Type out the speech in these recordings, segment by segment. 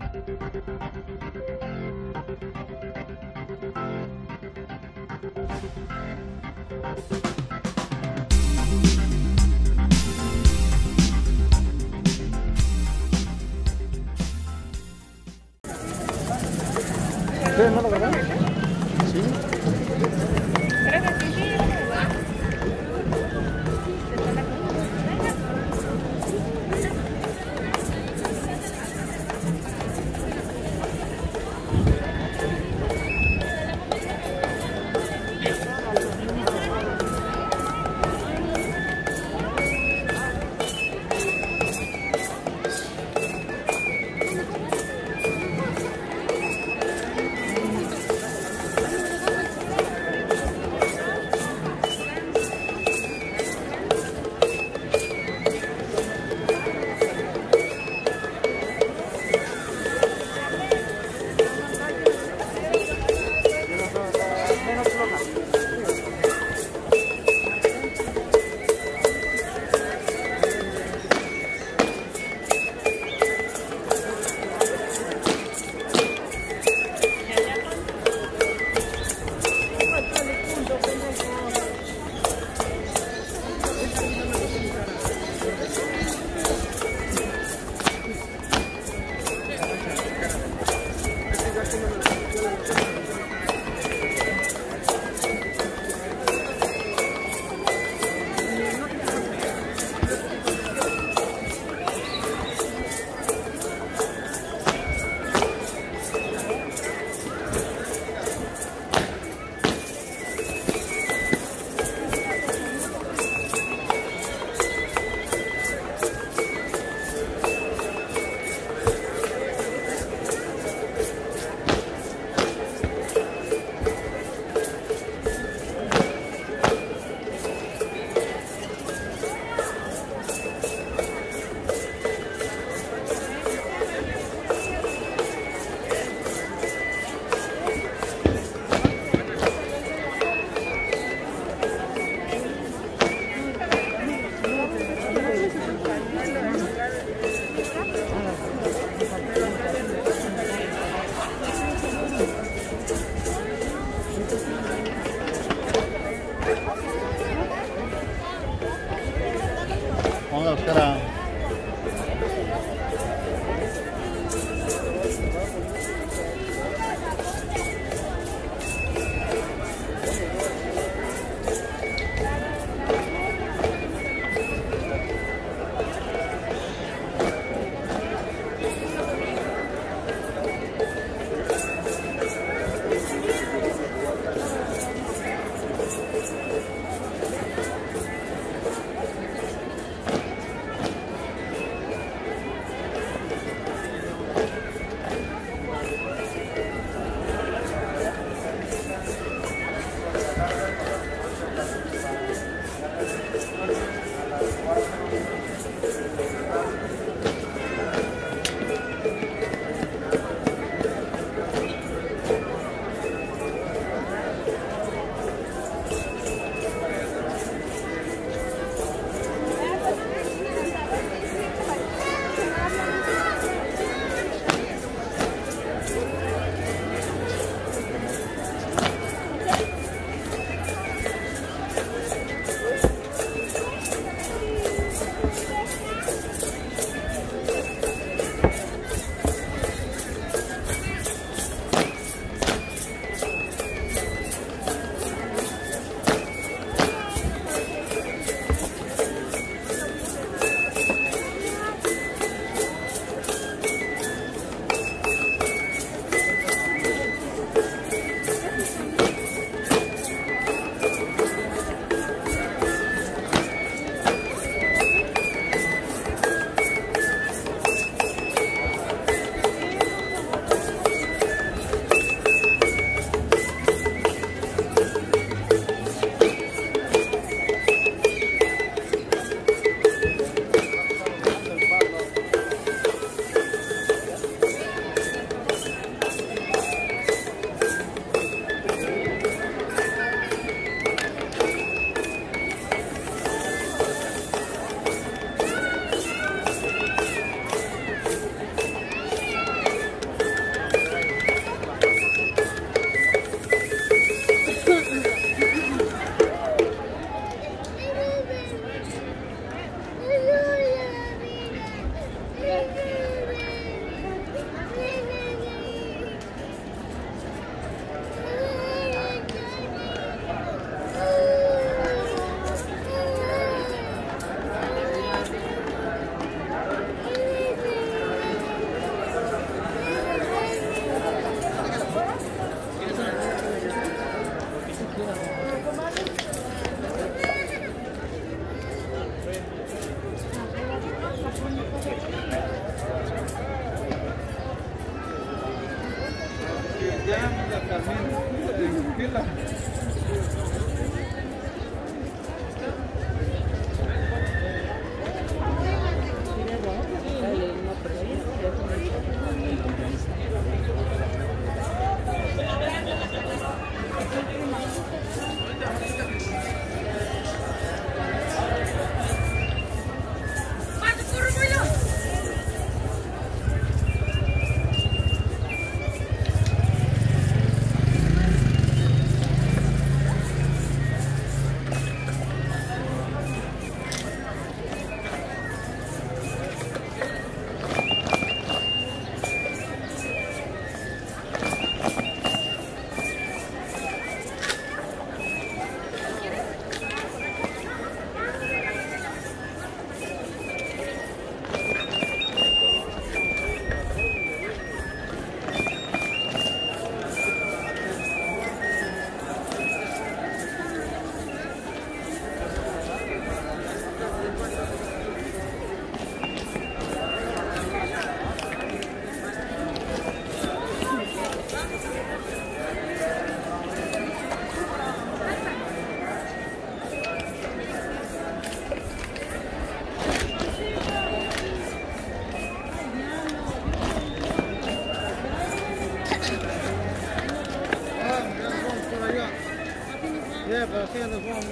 ¿Ustedes no lo grabaron? Sí. Creo que sí, sí. Yeah, pero sí, nos vamos.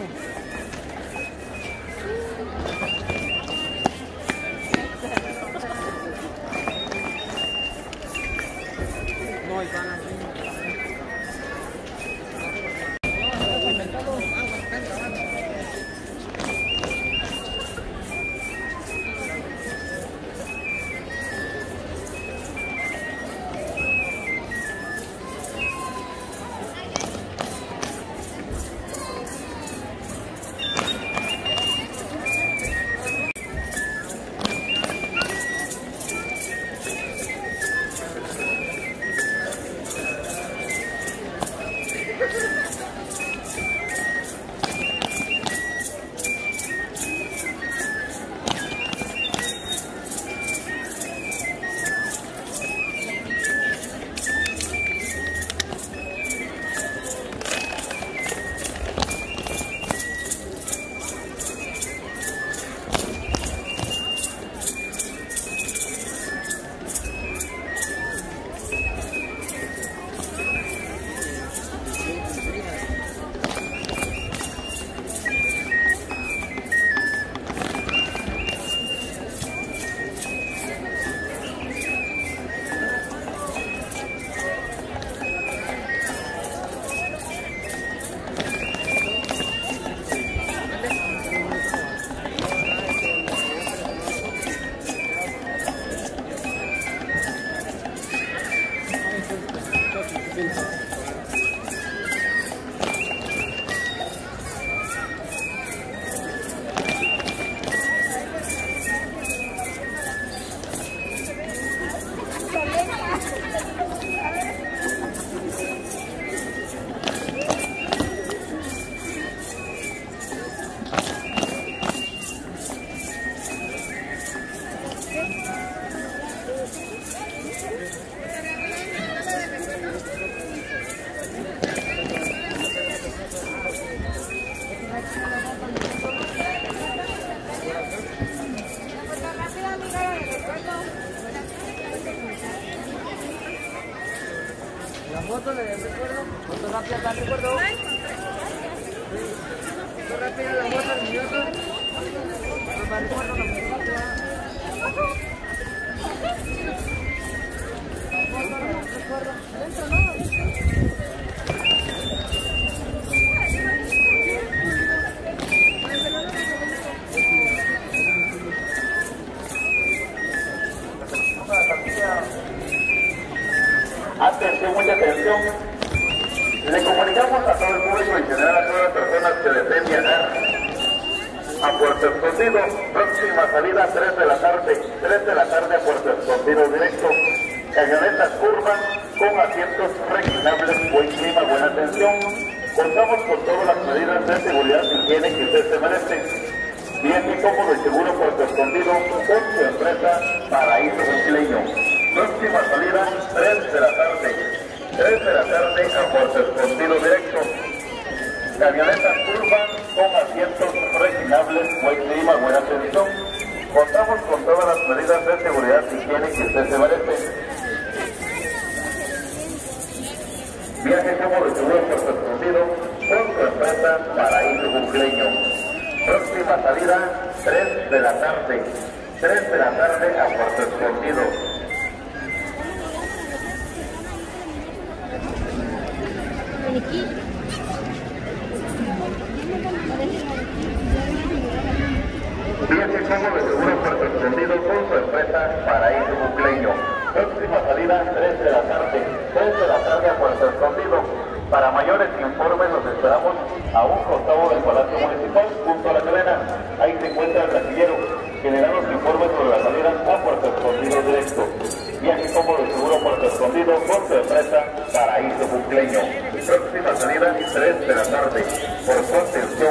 No, y van así. La foto de recuerdo, fotografía para recuerdo. Fotografía la foto orgullosa. Para recuerdo la fotografía. La foto recuerdo. Adentro no. Atención, mucha atención. Le comunicamos a todo el público en general a todas las personas que deseen viajar a Puerto Escondido. Próxima salida 3 de la tarde. 3 de la tarde a Puerto Escondido directo. Camionetas curvas con asientos reclinables, buen clima, buena atención. Contamos con todas las medidas de seguridad y higiene que usted se merece. Viaje cómodo y seguro Puerto Escondido con su empresa Paraíso Brasileño. Próxima salida 3 de la tarde. 3 de la tarde a Puerto Escondido directo. Camionetas urban con asientos reclinables, buen clima, buena atención. Contamos con todas las medidas de seguridad y higiene que usted se merece. Viaje cómodo y seguro a Puerto Escondido con su empresa Paraíso Bucleño. Próxima salida 3 de la tarde. 3 de la tarde a Puerto Escondido. Viaje cómodo de seguro Puerto Escondido con su empresa Paraíso Bucleño. Próxima salida 3 de la tarde. 3 de la tarde a Puerto Escondido. Para mayores informes los esperamos a un costado del Palacio Municipal junto a la cadena. Ahí se encuentra el casillero que le da los informes sobre la salida a Puerto Escondido directo. Viaje cómodo y seguro Puerto Escondido con su empresa Paraíso Bucleño. Próxima salida 3 de la tarde. Por su atención